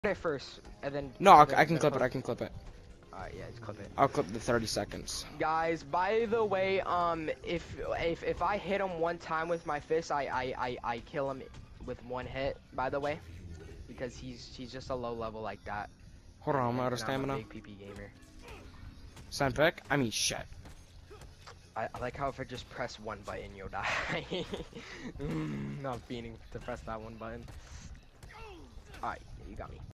it first, and then. No, and then I can then clip it. post- I can clip it. Alright, yeah, just clip it. I'll clip the 30 seconds. Guys, by the way, if I hit him one time with my fist, I kill him with one hit. By the way, because he's just a low level like that. Hold on, I'm out of And I'm a stamina. big PP gamer. Sign pick? I mean, shit. I like how if I just press one button, you'll die. Not feeling to press that one button. Alright, you got me.